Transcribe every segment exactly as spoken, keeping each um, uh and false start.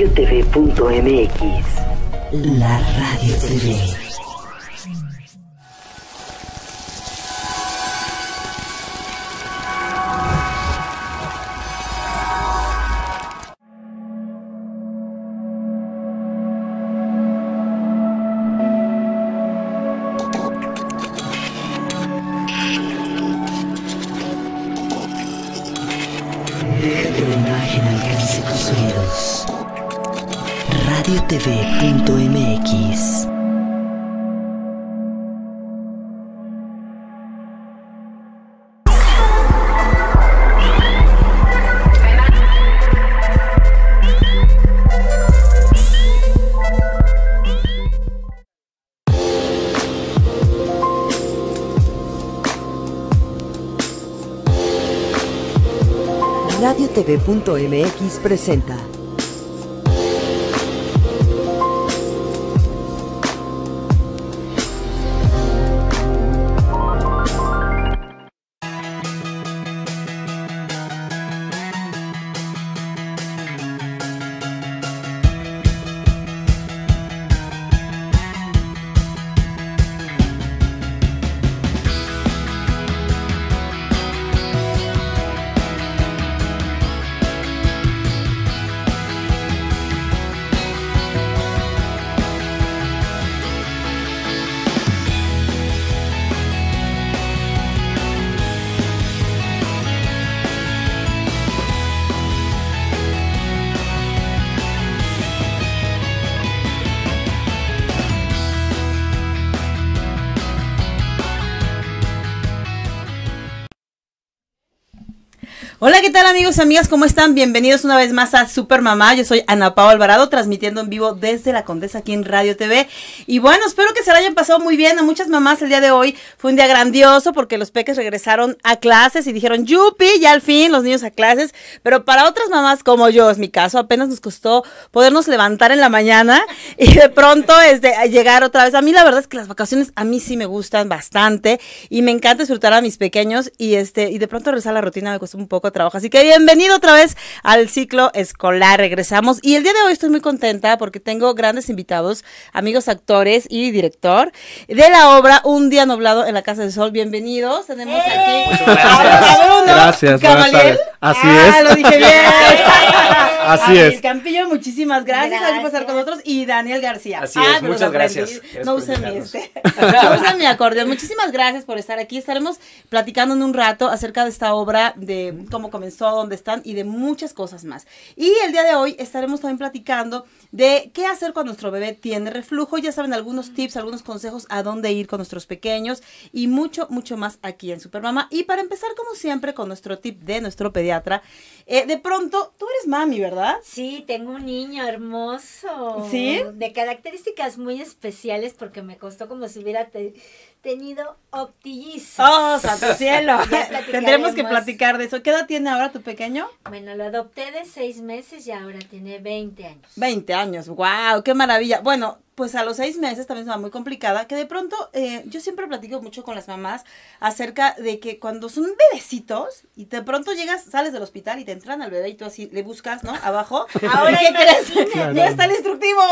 radio t v punto m x. La Radio T V. radio t v punto m x. radio t v punto m x presenta Hola, ¿qué tal amigos y amigas? ¿Cómo están? Bienvenidos una vez más a Super Mamá. Yo soy Ana Pao Alvarado, transmitiendo en vivo desde La Condesa aquí en Radio T V. Y bueno, espero que se la hayan pasado muy bien. A muchas mamás el día de hoy fue un día grandioso porque los peques regresaron a clases y dijeron, yupi, ya al fin los niños a clases. Pero para otras mamás como yo, es mi caso, apenas nos costó podernos levantar en la mañana y de pronto este, llegar otra vez. A mí la verdad es que las vacaciones a mí sí me gustan bastante y me encanta disfrutar a mis pequeños y, este, y de pronto regresar a la rutina me costó un poco trabajo, así que bienvenido otra vez al ciclo escolar. Regresamos y el día de hoy estoy muy contenta porque tengo grandes invitados, amigos actores y director de la obra Un día nublado en la Casa del Sol. Bienvenidos, tenemos ¡Eh! Aquí gracias, a Bruno gracias, buenas tardes. Así ah, es. Lo dije bien. Así a es. Campillo, muchísimas gracias, gracias. Hay que pasar con nosotros y Daniel García. Así ah, es, muchas gracias. No usen mi este, no usen mi acordeón. Muchísimas gracias por estar aquí. Estaremos platicando en un rato acerca de esta obra, de cómo comenzó, dónde están y de muchas cosas más. Y el día de hoy estaremos también platicando de qué hacer cuando nuestro bebé tiene reflujo. Ya saben, algunos tips, algunos consejos a dónde ir con nuestros pequeños y mucho, mucho más aquí en Supermamá. Y para empezar, como siempre, con nuestro tip de nuestro pediatra. Eh, de pronto, tú eres mami, ¿verdad? Sí, tengo un niño hermoso. ¿Sí? De características muy especiales porque me costó como si hubiera te tenido octillizos. ¡Oh, santo cielo! Tendremos que platicar de eso. ¿Qué edad tiene ahora tu pequeño? Bueno, lo adopté de seis meses y ahora tiene veinte años. veinte años, wow, qué maravilla. Bueno, pues a los seis meses también es muy complicada, que de pronto, eh, yo siempre platico mucho con las mamás acerca de que cuando son bebecitos y de pronto llegas, sales del hospital y te entran al bebé y tú así le buscas, ¿no? Abajo. Ahora, ¿qué crees? Claro. Ya está el instructivo.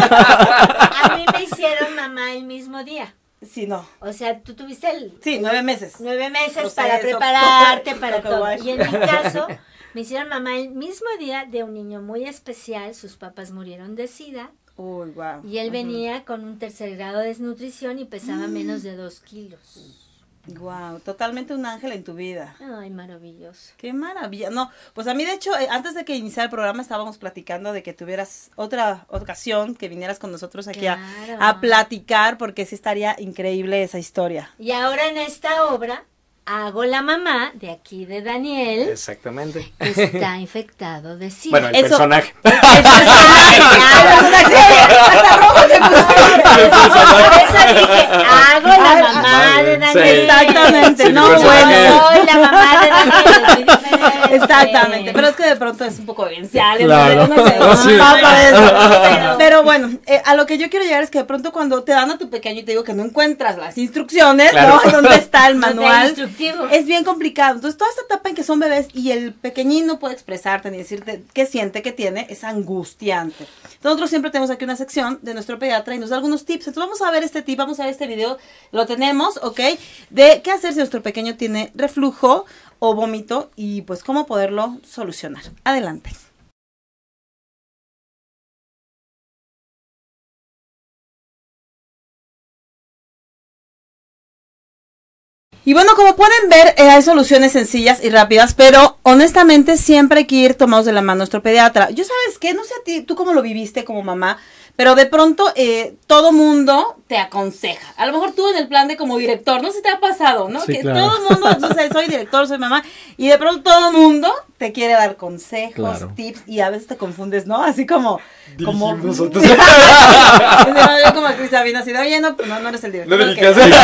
A mí me hicieron mamá el mismo día. Sí, no. O sea, tú tuviste el... Sí, nueve meses. Nueve meses Proceso, para prepararte, todo, para todo, todo. guay. Y en mi caso, me hicieron mamá el mismo día de un niño muy especial. Sus papás murieron de SIDA. Uy, wow. Y él venía con un tercer grado de desnutrición y pesaba Mm. menos de dos kilos. Wow, totalmente un ángel en tu vida. Ay, maravilloso. Qué maravilla. No, pues a mí de hecho, eh, antes de que iniciara el programa estábamos platicando de que tuvieras otra ocasión, que vinieras con nosotros aquí a, Claro. a platicar, porque sí estaría increíble esa historia. Y ahora en esta obra hago la mamá de aquí de Daniel, Exactamente. que está infectado de SIDA. Bueno, el Eso- personaje. Por eso dije, hago la mamá de Daniel. Exactamente, Sí, no, mi bueno. personaje. Soy la mamá de Daniel. es muy diferente. Exactamente, pero es que de pronto es un poco vivencial. Claro. No sé, Oh, sí. no, pero, pero bueno, eh, a lo que yo quiero llegar es que de pronto cuando te dan a tu pequeño y te digo que no encuentras las instrucciones, Claro. ¿no? ¿Dónde está el No te manual? instructivo. Es bien complicado. Entonces, toda esta etapa en que son bebés y el pequeñín no puede expresarte ni decirte qué siente, qué tiene, es angustiante. Nosotros siempre tenemos aquí una sección de nuestro pediatra y nos da algunos tips. Entonces, vamos a ver este tip, vamos a ver este video, lo tenemos, ¿ok? De qué hacer si nuestro pequeño tiene reflujo o vómito y pues cómo poderlo solucionar. Adelante. Y bueno, como pueden ver, eh, hay soluciones sencillas y rápidas, pero honestamente siempre hay que ir tomados de la mano a nuestro pediatra. Yo, ¿sabes qué? No sé a ti, tú cómo lo viviste como mamá, pero de pronto eh, todo mundo te aconseja. A lo mejor tú en el plan de como director, no sé si te ha pasado, ¿no? Sí, que claro. todo el mundo, no sé, soy director, soy mamá, y de pronto todo el mundo te quiere dar consejos, Claro. tips, y a veces te confundes, ¿no? Así como... como Dirigimos nosotros. yo como Cris Sabina, así de, oye, no, pues no, no eres el director. No ok. dirigías. Sí,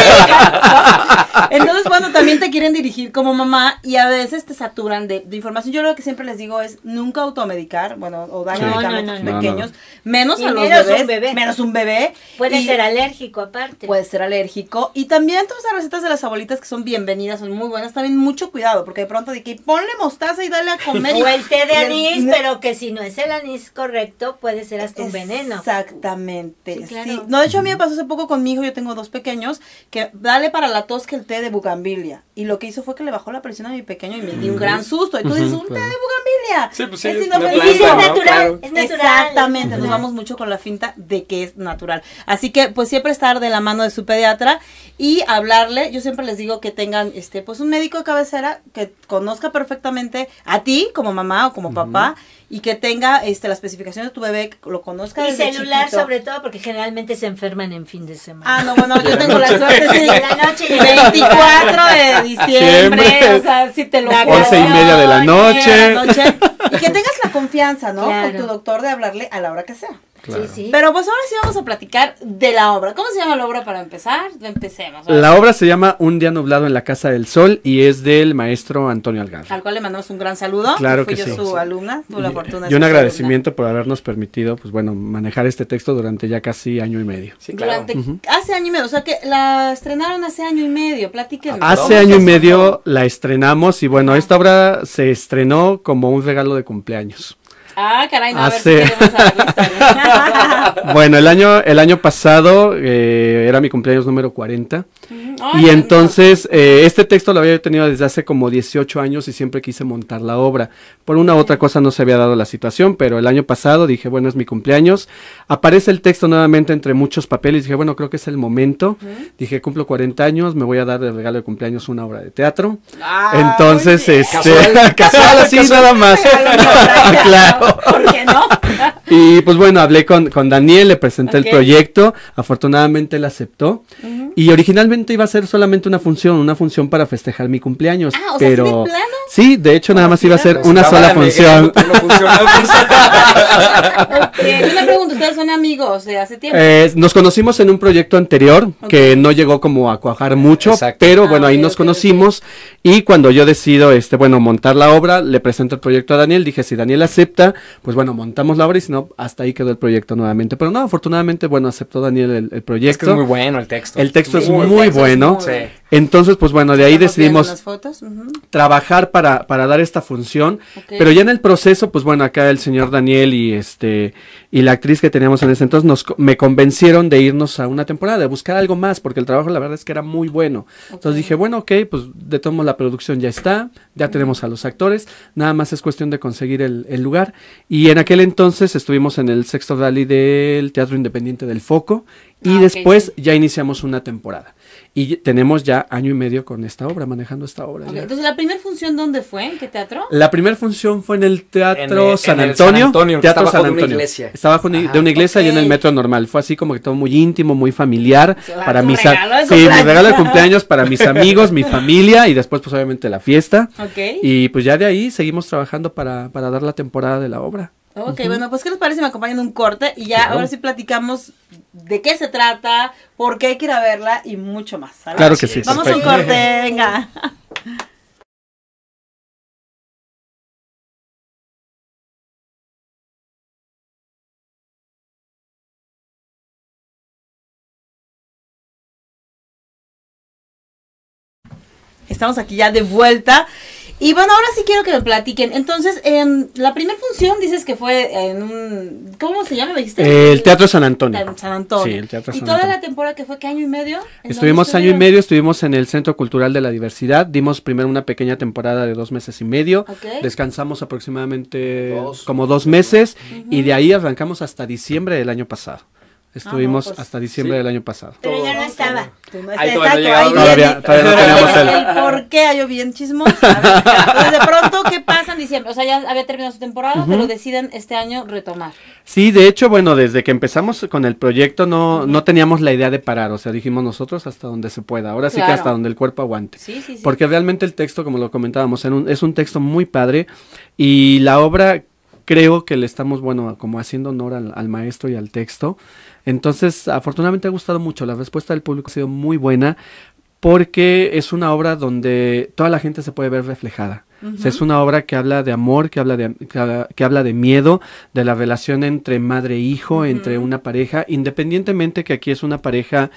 claro. Entonces, bueno, también te quieren dirigir como mamá y a veces te saturan de, de información. Yo lo que siempre les digo es nunca automedicar, bueno, o dar Sí. medicamentos No, no, no. pequeños, No, menos Y a los menos bebés, un bebé. menos un bebé. Puede Y ser alérgico aparte. Puede ser alérgico. Y también todas las recetas de las abuelitas que son bienvenidas, son muy buenas, también mucho cuidado, porque de pronto de que ponle mostaza y dale a comer. y- O el té de y- anís, pero que si no es el anís correcto, puede ser hasta un veneno. Exactamente, Sí, sí, claro. No, de hecho a mí me pasó hace poco con mi hijo, yo tengo dos pequeños, que dale para la tos que el té de bugambilia. Y lo que hizo fue que le bajó la presión a mi pequeño y me di un gran susto. Y tú dices, un té de claro. bugambilia. Sí, pues sí, es es una inofensivo. Sí, sí, es planta, ¿no? natural, Claro. es natural. Exactamente, es nos natural. vamos mucho con la finta de que es natural. Así que pues siempre estar de la mano de su pediatra y hablarle, yo siempre les digo que tengan este pues un médico de cabecera que conozca perfectamente a ti como mamá o como papá y que tenga este la especificación de tu bebé, que lo conozca Y desde celular chiquito. sobre todo, porque generalmente se enferman en fin de semana. Ah, no, bueno, yo tengo la suerte, sí. En la noche y en la veinticuatro de diciembre, Siempre. o sea, si te lo Once y media de la noche. noche. Y que tengas la confianza, ¿no? Claro. Con tu doctor de hablarle a la hora que sea. Claro. Sí, sí. Pero pues ahora sí vamos a platicar de la obra. ¿Cómo se llama la obra para empezar? Empecemos. La obra se llama Un día nublado en la Casa del Sol y es del maestro Antonio Algarra. Al cual le mandamos un gran saludo. Claro Fui que yo sí. su Sí. alumna, tuve la fortuna de Y un ser su agradecimiento por habernos permitido, pues bueno, manejar este texto durante ya casi año y medio. Sí, alumna. claro. Durante, Ujú. hace año y medio, o sea que la estrenaron hace año y medio, platíquenme. Hace ¿Cómo año y pasó? medio la estrenamos y bueno, esta obra se estrenó como un regalo de cumpleaños. Ah, caray, no, a ver Hace- si queremos saber la historia. Bueno, el año, el año pasado eh, era mi cumpleaños número cuarenta. Ay, Y entonces, eh, este texto lo había tenido desde hace como dieciocho años y siempre quise montar la obra. Por una u otra cosa no se había dado la situación, pero el año pasado dije, bueno, es mi cumpleaños. Aparece el texto nuevamente entre muchos papeles. Dije, bueno, creo que es el momento. Dije, cumplo cuarenta años, me voy a dar de regalo de cumpleaños una obra de teatro. Ah, Entonces, muy bien. este, Casual, casual, así nada más. Claro. ¿Por qué no? Y pues bueno, hablé con, con Daniel, le presenté Ok. el proyecto, afortunadamente él aceptó. Y originalmente iba a ser solamente una función, una función para festejar mi cumpleaños. Ah, o sea, ¿así pero de plano? sí, de hecho nada más iba a ser Pues una estaba sola la función. negra, no funcionaba. Ok, yo le pregunto, ¿ustedes son amigos de hace tiempo? Eh, nos conocimos en un proyecto anterior Ok. que no llegó como a cuajar mucho, Exacto. pero Ah, bueno, ahí ok, nos ok, conocimos y cuando yo decido, este, bueno, montar la obra, le presento el proyecto a Daniel, dije, si Daniel acepta, pues bueno, montamos la obra y si no, hasta ahí quedó el proyecto nuevamente. Pero no, afortunadamente, bueno, aceptó Daniel el, el Es que proyecto. es muy bueno el texto. El texto es Muy muy, texto es bueno. muy Sí. Entonces, pues bueno, de ahí Estamos viendo decidimos las fotos. Ujú. trabajar para, para dar esta función, Ok. pero ya en el proceso, pues bueno, acá el señor Daniel y este y la actriz que teníamos en ese entonces nos, co- me convencieron de irnos a una temporada, de buscar algo más, porque el trabajo la verdad es que era muy bueno. Entonces dije, bueno, ok, pues de todos modos la producción ya está, ya tenemos a los actores, nada más es cuestión de conseguir el, el lugar. Y en aquel entonces estuvimos en el sexto rally del Teatro Independiente del Foco y Ah, ok, después sí. ya iniciamos una temporada. Y y tenemos ya año y medio con esta obra, manejando esta obra. Ok, ya. entonces, ¿la primera función dónde fue? ¿En qué teatro? La primera función fue en el Teatro En el- San en el Antonio. San Antonio, que Teatro está San bajo de una Antonio. iglesia. Está bajo ni- Ajá. de una iglesia y en el Ok. metro normal. Fue así como que todo muy íntimo, muy familiar. Se va para tu mis a- regalo de Sí, mi cumpleaños. regalo de cumpleaños para mis amigos, mi familia y después pues obviamente la fiesta. Ok. Y pues ya de ahí seguimos trabajando para, para dar la temporada de la obra. Ok, bueno, pues ¿qué les parece si me acompañan en un corte? Y ya Claro. ahora sí platicamos de qué se trata, por qué hay que ir a verla y mucho más. ¿sale? Claro que sí. Vamos a un perfecto. corte, venga. estamos aquí ya de vuelta. Y bueno, ahora sí quiero que me platiquen. Entonces, eh, la primera función dices que fue en un... ¿Cómo se llama? ¿Me dijiste? Eh, el Teatro San Antonio. En San Antonio. Sí, el Teatro San ¿Y toda Antonio. la temporada que fue, qué año y medio? ¿En Estuvimos dónde año y estuvieron? medio, estuvimos en el Centro Cultural de la Diversidad, dimos primero una pequeña temporada de dos meses y medio, Ok. descansamos aproximadamente Dos. como dos meses y de ahí arrancamos hasta diciembre del año pasado. Estuvimos Ah, no, pues, hasta diciembre sí. del año pasado. Pero ya no estaba. Tú no Ahí estás, todavía no exacto, llegaba, ahí Todavía, viene. todavía no teníamos el... el por qué hay yo bien chismoso. A ver, pues de pronto, ¿qué pasa en diciembre? O sea, ya había terminado su temporada, pero deciden este año retomar. Sí, de hecho, bueno, desde que empezamos con el proyecto no, no teníamos la idea de parar, o sea, dijimos nosotros hasta donde se pueda, ahora sí Claro. que hasta donde el cuerpo aguante. Sí, sí, sí. Porque realmente el texto, como lo comentábamos, en un- es un texto muy padre y la obra creo que le estamos, bueno, como haciendo honor al, al maestro y al texto. Entonces, afortunadamente ha gustado mucho, la respuesta del público ha sido muy buena porque es una obra donde toda la gente se puede ver reflejada. O sea, es una obra que habla de amor, que habla de, que, habla- que habla de miedo, de la relación entre madre e hijo, entre una pareja, independientemente que aquí es una pareja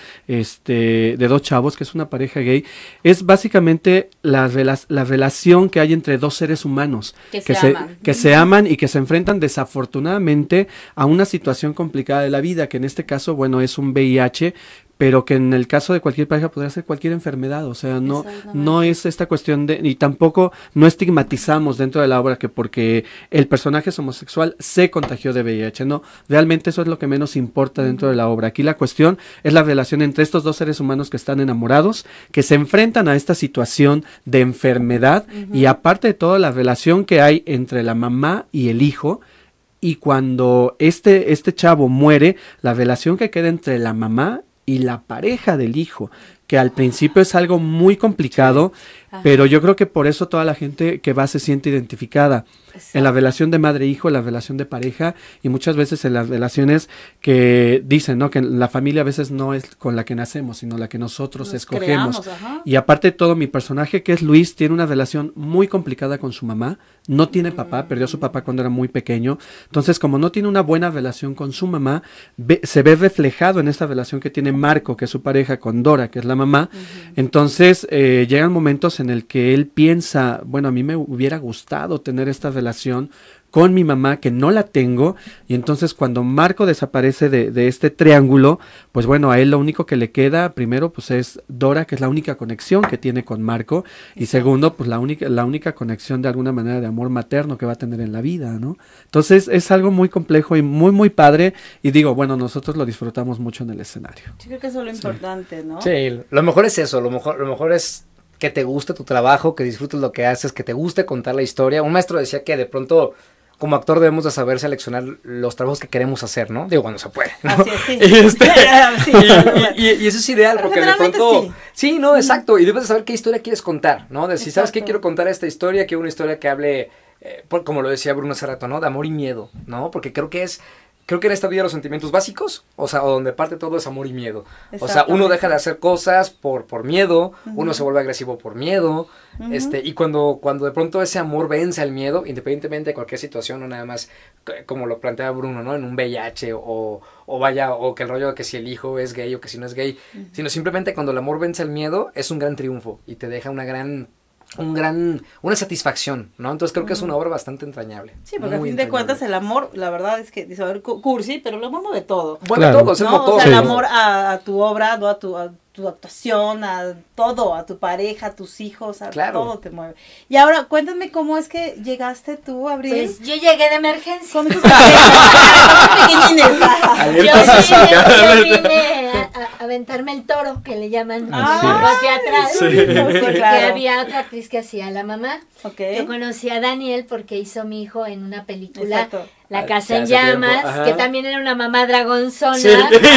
este, de dos chavos, que es una pareja gay, es básicamente la, rela- la relación que hay entre dos seres humanos Que se aman. que se aman y que se enfrentan desafortunadamente a una situación complicada de la vida, que en este caso, bueno, es un V I H, pero que en el caso de cualquier pareja podría ser cualquier enfermedad, o sea, no, Exactamente. no es esta cuestión de, y tampoco no estigmatizamos dentro de la obra que porque el personaje es homosexual se contagió de V I H, no, realmente eso es lo que menos importa dentro de la obra. Aquí la cuestión es la relación entre estos dos seres humanos que están enamorados, que se enfrentan a esta situación de enfermedad y aparte de todo la relación que hay entre la mamá y el hijo. Y cuando este, este chavo muere, la relación que queda entre la mamá y la pareja del hijo, que al principio es algo muy complicado, pero yo creo que por eso toda la gente que va se siente identificada en la relación de madre-hijo, en la relación de pareja y muchas veces en las relaciones que dicen, ¿no? Que la familia a veces no es con la que nacemos, sino la que nosotros Nos escogemos. creamos, ajá. Y aparte de todo, mi personaje que es Luis tiene una relación muy complicada con su mamá, no tiene papá, perdió a su papá cuando era muy pequeño, entonces como no tiene una buena relación con su mamá, ve- se ve reflejado en esta relación que tiene Marco, que es su pareja, con Dora, que es la mamá, entonces eh, llegan momentos en el que él piensa, bueno, a mí me hubiera gustado tener esta relación con mi mamá, que no la tengo, y entonces cuando Marco desaparece de, de este triángulo, pues bueno, a él lo único que le queda, primero, pues es Dora, que es la única conexión que tiene con Marco, y segundo, pues la única, la única conexión de alguna manera de amor materno que va a tener en la vida, ¿no? Entonces es algo muy complejo y muy, muy padre, y digo, bueno, nosotros lo disfrutamos mucho en el escenario. Yo creo que eso es lo importante, ¿no? Sí, lo mejor es eso, lo mejor, lo mejor es que te guste tu trabajo, que disfrutes lo que haces, que te guste contar la historia. Un maestro decía que de pronto como actor debemos de saber seleccionar los trabajos que queremos hacer, ¿no? Digo, cuando se puede, ¿no? Así es, sí. Y, este, Sí, y, y- y eso es ideal, Pero porque de generalmente pronto... sí. Sí. no, exacto, y debes de saber qué historia quieres contar, ¿no? De si sabes que Exacto. quiero contar esta historia, quiero una historia que hable, eh, por- como lo decía Bruno hace rato, ¿no? De amor y miedo, ¿no? Porque creo que es... Creo que en esta vida los sentimientos básicos, o sea, o donde parte todo es amor y miedo. O sea, uno deja de hacer cosas por, por miedo, uno se vuelve agresivo por miedo, este, y cuando, cuando de pronto ese amor vence al miedo, independientemente de cualquier situación, no nada más c- como lo plantea Bruno, ¿no? En un V I H o, o vaya, o que el rollo de que si el hijo es gay o que si no es gay, sino simplemente cuando el amor vence al miedo, es un gran triunfo y te deja una gran... un gran, una satisfacción, ¿no? Entonces creo que es una obra bastante entrañable. Sí, porque a muy fin de entrañable. cuentas el amor, la verdad es que, dice, a ver, cu- cursi, pero el amor mueve todo. Bueno, Claro. todo, es el ¿No? motor. O sea, Sí. el amor a, a tu obra, ¿no? a, tu, a tu actuación, a todo, a tu pareja, a tus hijos, a Claro. todo te mueve. Y ahora, cuéntame cómo es que llegaste tú, Abril. Pues yo llegué de emergencia. Con esos pequeñines. Yo Alerta vine, yo vine a, a aventarme el toro, que le llaman Ah, los juegos teatrales. Sí, Porque claro. había otra actriz que hacía la mamá. Ok. Yo conocí a Daniel porque hizo mi hijo en una película, Exacto. La Ah, Casa en hace tiempo, Llamas, ajá. que también era una mamá dragonzona. Sí.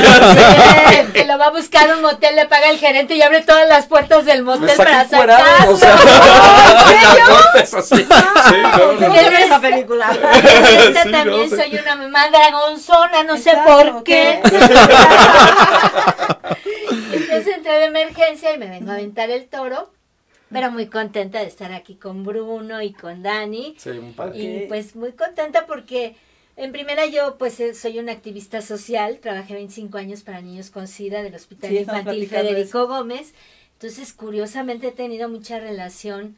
que, que lo va a buscar a un motel, le paga el gerente y abre todas las puertas del Me motel saqué para encuerado, sacarlo. o sea, las golpes así. Sí, no, no. ¿Qué es esa película? En esta Sí, también no sé. soy una mamá dragonzona, no sé Exacto, por ok. qué. Entonces entré de emergencia y me vengo a aventar el toro, pero muy contenta de estar aquí con Bruno y con Dani. Sí, un padre. Y Ok. pues muy contenta porque en primera yo pues eh, soy una activista social, trabajé veinticinco años para niños con SIDA del Hospital Sí, estamos Infantil platicando de Federico Gómez. Entonces, curiosamente he tenido mucha relación,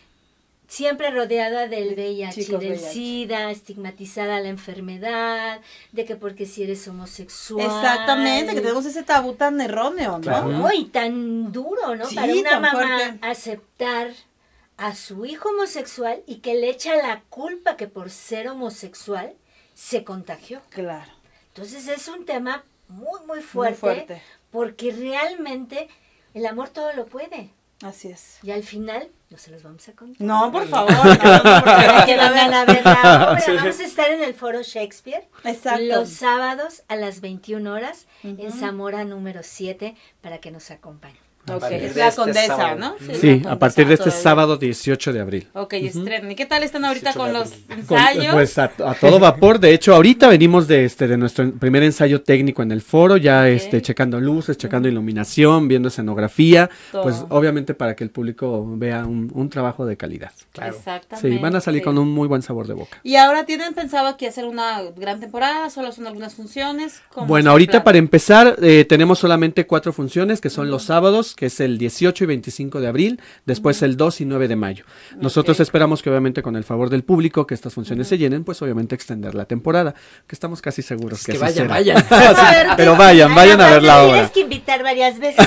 siempre rodeada del V I H, Chicos del V I H. SIDA, estigmatizada la enfermedad, de que porque si eres homosexual. Exactamente, que tenemos ese tabú tan erróneo, ¿no? Claro. No, y tan duro, ¿no? Sí, Para una tan mamá fuerte. aceptar a su hijo homosexual y que le echa la culpa que por ser homosexual se contagió. Claro. Entonces es un tema muy, muy fuerte, Muy fuerte. porque realmente el amor todo lo puede. Así es. Y al final, no se los vamos a contar. No, por favor, no, no, porque Para que quiero vengan ver. a ver la obra. Vamos a estar en el Foro Shakespeare Exacto. los sábados a las veintiuna horas Ujú. en Zamora número siete para que nos acompañen. A Ok, partir es de la este condesa, sábado. ¿no? Sí, la a condesa partir de este todavía. sábado dieciocho de abril. Ok, estrenan. ¿Y qué tal están ahorita con los Con- ensayos? Pues a, a todo vapor. De hecho, ahorita venimos de este de nuestro primer ensayo técnico en el foro, ya Ok. este checando luces, checando iluminación, viendo escenografía, Todo. pues obviamente para que el público vea un, un trabajo de calidad. Claro. Exactamente. Sí, van a salir con un muy buen sabor de boca. ¿Y ahora tienen pensado aquí hacer una gran temporada? ¿Solo son algunas funciones? ¿Cómo Bueno, está el ahorita plan? para empezar eh, tenemos solamente cuatro funciones, que son los sábados, que es el dieciocho y veinticinco de abril, después el dos y nueve de mayo. Nosotros Ok. esperamos que obviamente con el favor del público que estas funciones se llenen, pues obviamente extender la temporada, que estamos casi seguros Es que, que así vayan, será. vayan. Sí, pero vayan, vayan a ver la obra. Tienes que invitar varias veces.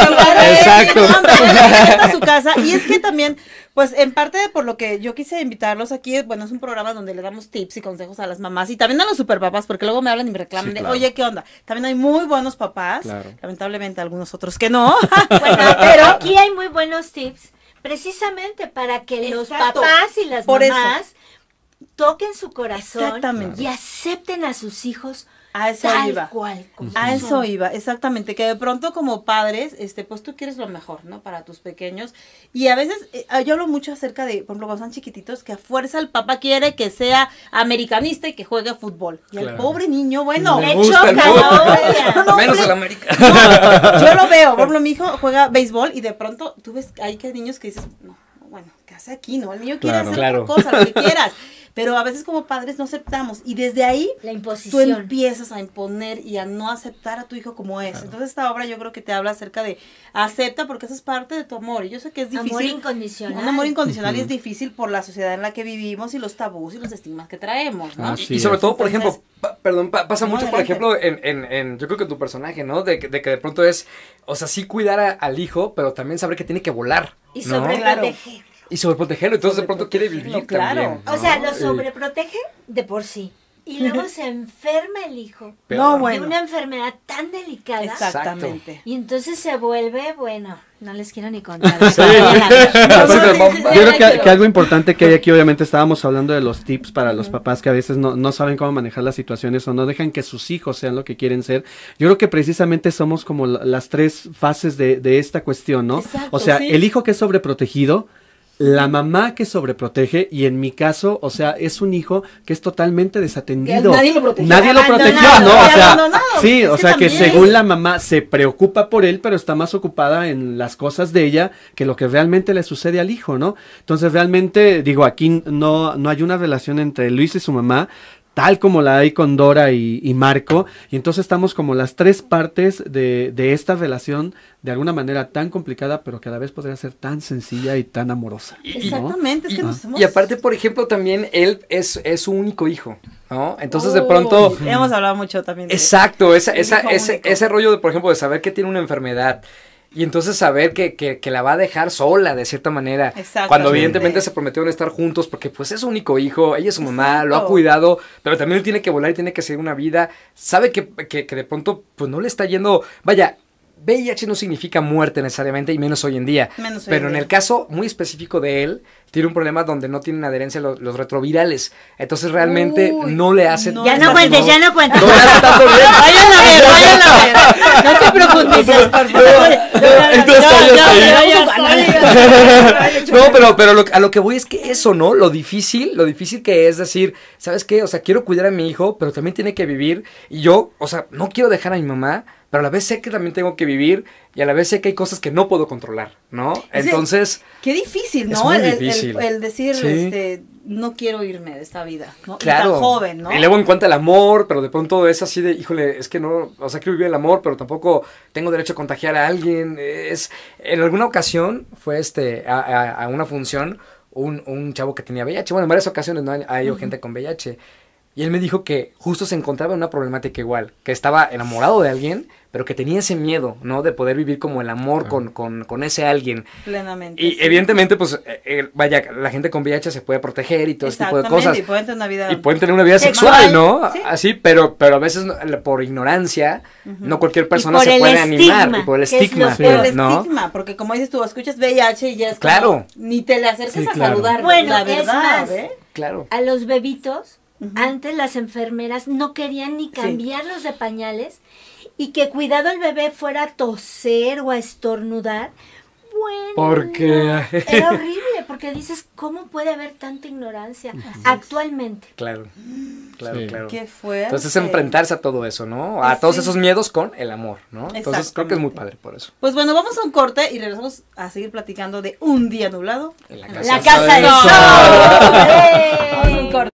Exacto. No, hombre, ya a su casa. Y es que también, pues en parte de por lo que yo quise invitarlos aquí, bueno, es un programa donde le damos tips y consejos a las mamás y también a los superpapás, porque luego me hablan y me reclaman Sí, de, claro. oye, ¿qué onda? También hay muy buenos papás, Claro. lamentablemente algunos otros que no. Bueno, pero aquí hay muy buenos tips, precisamente para que los Exacto. papás y las Por eso. mamás toquen su corazón Exactamente. y acepten a sus hijos A eso tal iba. cual. Como A son. eso iba, exactamente, que de pronto como padres, este, pues tú quieres lo mejor, ¿no? Para tus pequeños. Y a veces, eh, yo hablo mucho acerca de, por ejemplo, cuando están chiquititos, que a fuerza el papá quiere que sea americanista y que juegue fútbol. Y el Claro. pobre niño, bueno, Le Le gusta el choca fútbol. la olla. No, Menos hombre. el América. no, yo lo veo, por ejemplo, mi hijo juega béisbol y de pronto tú ves, hay que niños que dices, no, no, bueno, ¿qué hace aquí, no? El niño quiere Claro. hacer Claro. otra cosa, lo que quieras. Pero a veces como padres no aceptamos. Y desde ahí La tú imposición. empiezas a imponer y a no aceptar a tu hijo como es. Entonces esta obra yo creo que te habla acerca de acepta porque eso es parte de tu amor. Y yo sé que es difícil. Amor incondicional. Un amor incondicional y es difícil por la sociedad en la que vivimos y los tabús y los estigmas que traemos, ¿no? Así Y sobre es. todo, por Entonces, ejemplo, pa- perdón, pa- pasa No, mucho, por adelante. ejemplo, en, en, en, yo creo que en tu personaje, ¿no? De, que- de que de pronto es, o sea, sí cuidar a- al hijo, pero también saber que tiene que volar, Y ¿no? sobreproteger. Y sobreprotegerlo, entonces de pronto quiere Sobreprotegerlo, vivir claro. también, ¿no? O sea, lo Y- sobreprotege de por sí. Y luego se enferma el hijo Peor. No, de bueno. una enfermedad tan delicada. Exactamente. Y entonces se vuelve, bueno, no les quiero ni contar. Sí. No, Sí, sí, de sí, Yo sí, creo sí, que, sí. que algo importante que hay aquí, obviamente estábamos hablando de los tips para los papás que a veces no, no saben cómo manejar las situaciones o no dejan que sus hijos sean lo que quieren ser. Yo creo que precisamente somos como la- las tres fases de, de esta cuestión, ¿no? Exacto, o sea, sí. el hijo que es sobreprotegido, la mamá que sobreprotege y en mi caso, o sea, es un hijo que es totalmente desatendido. Que nadie lo protegió. Nadie lo Abandonado, protegió, ¿no? O sea, abandonado. sí, Es o que sea, que también. según la mamá se preocupa por él, pero está más ocupada en las cosas de ella que lo que realmente le sucede al hijo, ¿no? Entonces, realmente, digo, aquí no, no hay una relación entre Luis y su mamá, tal como la hay con Dora y, y Marco, y entonces estamos como las tres partes de, de esta relación de alguna manera tan complicada, pero que a la vez podría ser tan sencilla y tan amorosa. ¿no? Exactamente, es que Y, nos hemos... y aparte, por ejemplo, también él es, es su único hijo, ¿no? Entonces, de Uy, pronto... hemos hablado mucho también de Exacto, esa, el esa, hijo ese, único. ese rollo de, por ejemplo, de saber que tiene una enfermedad y entonces saber que, que, que la va a dejar sola de cierta manera. Exactamente. Cuando evidentemente se prometieron estar juntos porque pues es su único hijo, ella es su mamá, lo ha Exacto. cuidado, pero también él tiene que volar y tiene que seguir una vida. Sabe que, que, que de pronto pues no le está yendo, vaya, V I H no significa muerte necesariamente y menos hoy en día. Menos hoy pero en en día. el caso muy específico de él, tiene un problema donde no tienen adherencia los, los retrovirales. Entonces realmente Uy, no le hace... no, Ya está no cuentes, haciendo- ya no cuentes. No le hace tanto bien. Vayan a ver, vayan a ver. No te profundices, por favor. Entonces, Ya, ya ya, está ya, ya, ya. No, pero, pero lo- a lo que voy es que eso, ¿no? Lo difícil, lo difícil que es decir, ¿sabes qué? O sea, quiero cuidar a mi hijo, pero también tiene que vivir. Y yo, o sea, no quiero dejar a mi mamá, pero a la vez sé que también tengo que vivir y a la vez sé que hay cosas que no puedo controlar, ¿no? Es que- Entonces, Qué difícil, Es ¿no? muy el, el- difícil. el decir, Sí. este, no quiero irme de esta vida, ¿no? Claro. Y tan joven, ¿no? Y luego encuentra el amor, pero de pronto es así de, híjole, es que no, o sea, quiero vivir el amor, pero tampoco tengo derecho a contagiar a alguien. Es, en alguna ocasión fue este, a, a, a una función, un, un chavo que tenía V I H, bueno, en varias ocasiones, ¿no? Ha ido uh-huh. gente con V I H. Y él me dijo que justo se encontraba en una problemática igual, que estaba enamorado de alguien, pero que tenía ese miedo, ¿no? De poder vivir como el amor uh-huh. con, con, con ese alguien. Plenamente. Y sí. evidentemente, pues, eh, vaya, la gente con V I H se puede proteger y todo ese tipo de cosas. Y pueden tener una vida, y pueden tener una vida sexual, ¿no? ¿Sí? Así, pero, pero a veces por ignorancia, uh-huh. no cualquier persona se puede estigma, animar. Y por el estigma, sí. Por el ¿no? estigma, porque como dices tú, escuchas V I H y ya es claro. como, ni te le acerques sí, a claro. saludar, bueno, la verdad, es más, ¿eh? Claro. A los bebitos, uh-huh. antes las enfermeras no querían ni cambiarlos sí. de pañales y que cuidado el bebé fuera a toser o a estornudar. Bueno, porque era horrible, porque dices, ¿cómo puede haber tanta ignorancia uh-huh. actualmente? Claro, claro, sí. claro. ¿Qué fue? Entonces enfrentarse a todo eso, ¿no? A sí. todos esos miedos con el amor, ¿no? Entonces creo que es muy padre por eso. Pues bueno, vamos a un corte y regresamos a seguir platicando de un día nublado. En la casa, la casa del sol. Vamos a un corte.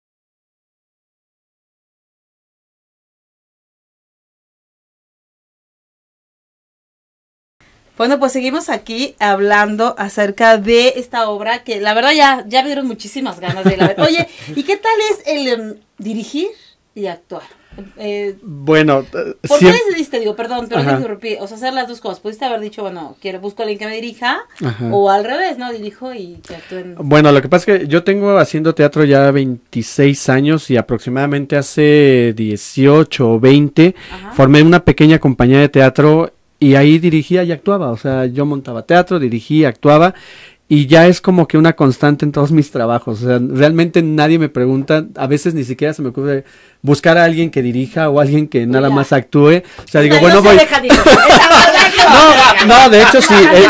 Bueno, pues seguimos aquí hablando acerca de esta obra que la verdad ya, ya me dieron muchísimas ganas de la ver. Oye, ¿y qué tal es el um, dirigir y actuar? Eh, bueno, ¿por siempre... qué decidiste, digo, perdón, pero me interrumpí, o sea, hacer las dos cosas? Pudiste haber dicho, bueno, quiero, busco a alguien que me dirija, Ajá. o al revés, ¿no? Dirijo y que actúen. Bueno, lo que pasa es que yo tengo haciendo teatro ya veintiséis años y aproximadamente hace dieciocho o veinte Ajá. formé una pequeña compañía de teatro. Y ahí dirigía y actuaba, o sea, yo montaba teatro, dirigía, actuaba, y ya es como que una constante en todos mis trabajos, o sea, realmente nadie me pregunta, a veces ni siquiera se me ocurre buscar a alguien que dirija o alguien que nada más actúe, o sea, digo, no, bueno, no voy... no, no, de hecho sí. Eh...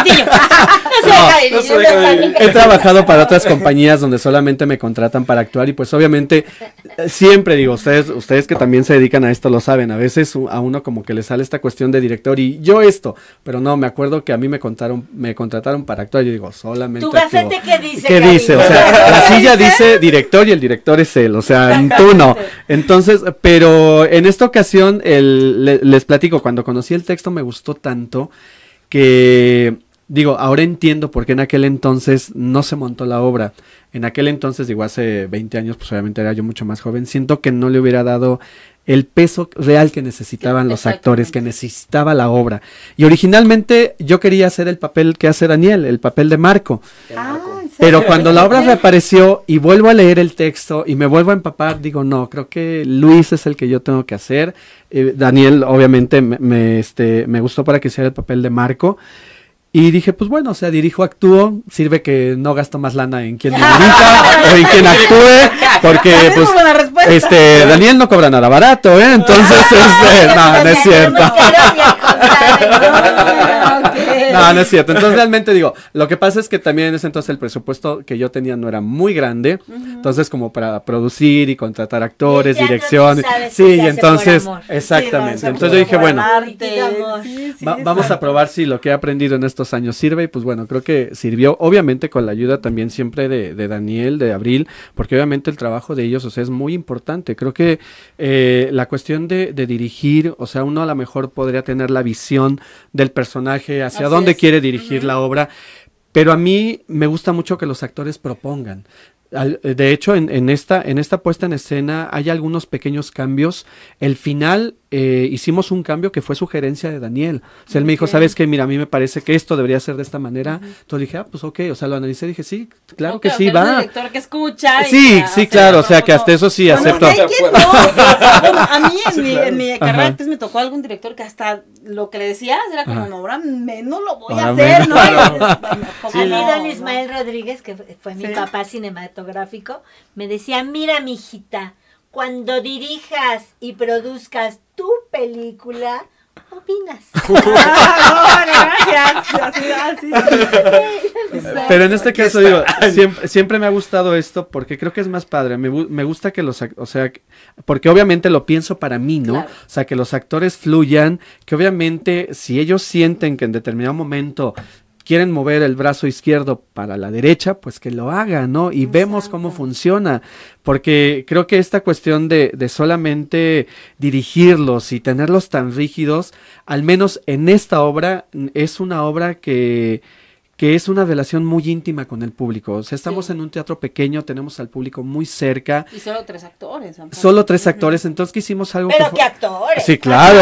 No, no he trabajado para otras compañías donde solamente me contratan para actuar y pues obviamente siempre digo, ustedes ustedes que también se dedican a esto lo saben, a veces a uno como que le sale esta cuestión de director y yo esto, pero no, me acuerdo que a mí me contaron, me contrataron para actuar y yo digo, solamente ¿Tu gafete qué dice? ¿Qué dice? O sea, la silla dice director y el director es él, o sea, tú no. Entonces, pero en esta ocasión el, le, les platico, cuando conocí el texto me gustó tanto que... Digo, ahora entiendo por qué en aquel entonces no se montó la obra. En aquel entonces, digo, hace veinte años, pues obviamente era yo mucho más joven. Siento que no le hubiera dado el peso real que necesitaban los actores, que necesitaba la obra. Y originalmente yo quería hacer el papel que hace Daniel, el papel de Marco. Ah, pero cuando la obra reapareció y vuelvo a leer el texto y me vuelvo a empapar, digo, no, creo que Luis es el que yo tengo que hacer. Eh, Daniel, obviamente, me, me, este, me gustó para que hiciera el papel de Marco. Y dije, pues bueno, o sea, dirijo, actúo, sirve que no gasto más lana en quien me dirija o en quien actúe, porque pues, este, Daniel no cobra nada barato, ¿eh? Entonces, este, no, no es cierto. No, no es cierto. Entonces, realmente digo, lo que pasa es que también en ese entonces el presupuesto que yo tenía no era muy grande, entonces como para producir y contratar actores, dirección, sí, y entonces, exactamente. Entonces yo dije, bueno, va, vamos a probar si lo que he aprendido en estos años sirve y pues bueno, creo que sirvió, obviamente con la ayuda también siempre de, de Daniel, de Abril, porque obviamente el trabajo de ellos, o sea, es muy importante. Creo que eh, la cuestión de, de dirigir, o sea, uno a lo mejor podría tener la visión del personaje, hacia Así dónde es. quiere dirigir uh-huh. la obra, pero a mí me gusta mucho que los actores propongan. De hecho, en, en, esta, en esta puesta en escena hay algunos pequeños cambios. El final, eh, hicimos un cambio que fue sugerencia de Daniel. O sea, él me dijo, ¿sabes qué? Mira, a mí me parece que esto debería ser de esta manera. Uh-huh. Entonces dije, ah, pues ok, o sea, lo analicé y dije, sí, claro okay, que sí, va. El director que escucha. Sí, ya, sí, o sea, claro, o sea, que hasta eso sí bueno, acepto. ¿Hay quien no? Bueno, a mí en, sí, mi, claro. en mi carrera antes me tocó algún director que hasta lo que le decías era como, no, ahora menos lo voy a hacer, ¿no? Sí, a mí don Ismael Rodríguez, que fue mi ¿Sí? papá cinematográfico, me decía, mira, mijita, cuando dirijas y produzcas tu película, opinas. Ah, no, gracias. Así, así, así. Pero en este caso digo, siempre, siempre me ha gustado esto porque creo que es más padre. Me, me gusta que los, o sea, porque obviamente lo pienso para mí, ¿no? Claro. O sea, que los actores fluyan, que obviamente si ellos sienten que en determinado momento quieren mover el brazo izquierdo para la derecha, pues que lo hagan, ¿no? Y Exacto. vemos cómo funciona, porque creo que esta cuestión de, de solamente dirigirlos y tenerlos tan rígidos, al menos en esta obra, es una obra que... que es una relación muy íntima con el público. O sea, estamos sí. en un teatro pequeño, tenemos al público muy cerca. Y solo tres actores. Amparo. Solo tres actores, entonces que hicimos algo ¿Pero que qué actores? Sí, claro.